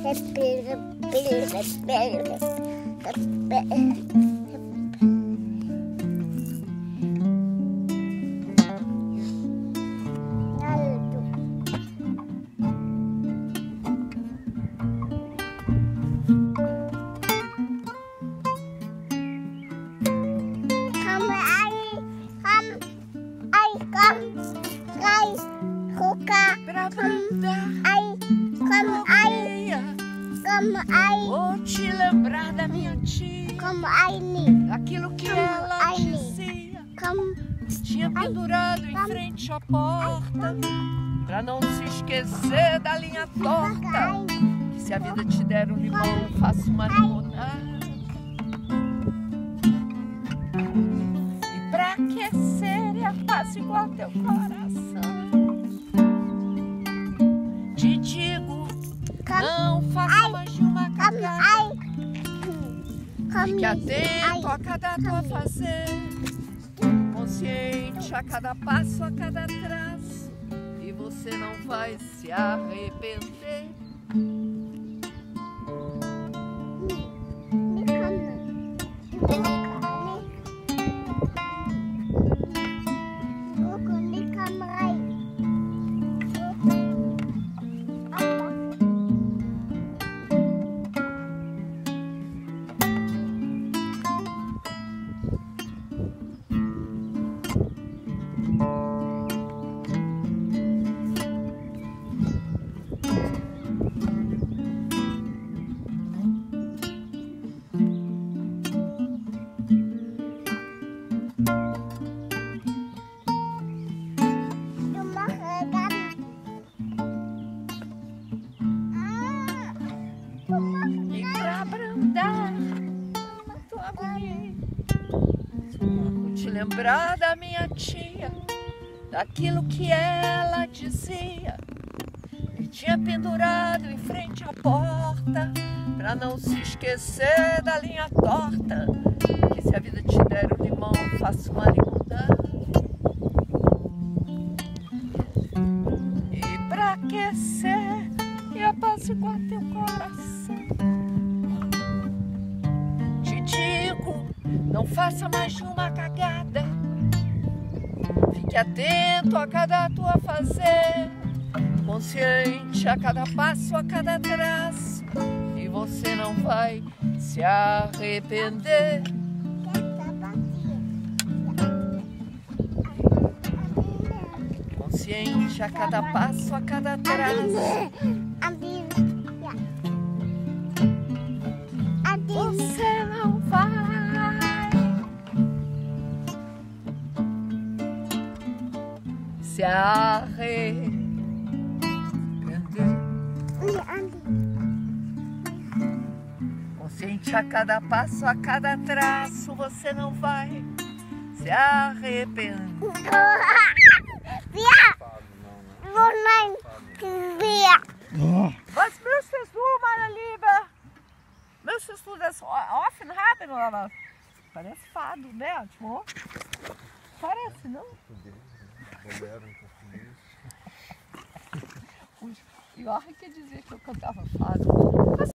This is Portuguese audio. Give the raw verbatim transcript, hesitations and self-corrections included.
Vou te lembrar da minha tia, daquilo que ela dizia. Tinha pendurado em frente à porta, pra não se esquecer da linha torta. Que se a vida te der um limão, faça uma limonada. E pra aquecer e apaziguar teu coração, te digo, não faça mais de uma cagada. Fique atento a cada tua fazer, consciente a cada passo, a cada traço, e você não vai se arrepender. E pra abrandar tua bonita, vou te lembrar da minha tia, daquilo que ela dizia. E tinha pendurado em frente à porta, pra não se esquecer da linha torta. Que se a vida te der um limão, faça uma limonada. E pra aquecer e apaziguar teu coração, te digo, não faça mais de uma cagada. Fique atento a cada tua fazer, consciente a cada passo, a cada traço, e você não vai se arrepender. Consciente a cada passo, a cada traço, você não vai se arrepender. Consciente a cada passo, a cada traço, você não vai se arrepender. Was müsstest du, meine Liebe? Müsstest du das offen haben oder was? Parece fado, né, Timo? Parece, não? O Joachim quer dizer que eu cantava fado.